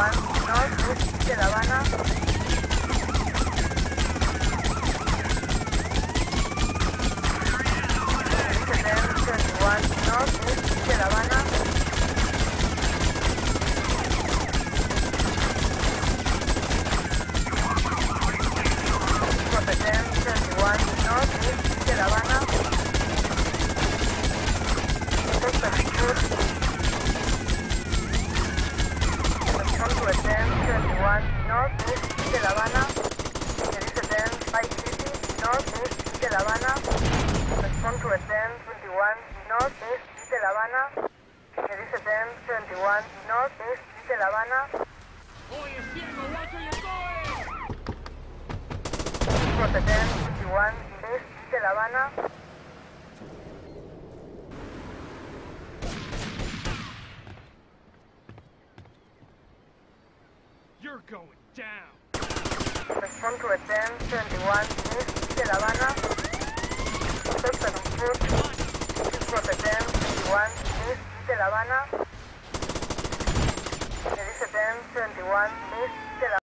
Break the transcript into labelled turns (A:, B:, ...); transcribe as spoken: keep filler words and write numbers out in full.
A: veintiuno North de La Habana. veintiuno North de La Habana. veintiuno North de La Habana. twenty-one Northeast de La Habana. Series ten Vice City Northeast de La Habana. Respond to ten twenty-one Northeast de La Habana. Series ten twenty-one Northeast de La Habana.
B: Oye, ciego, watch where you're going!
A: ten twenty-one East de La Habana.
B: You're going down!
A: Respond to ten twenty-one East de La Habana. Suspect on foot. ten twenty-one East de La Habana. Series ten twenty-one East de La Habana.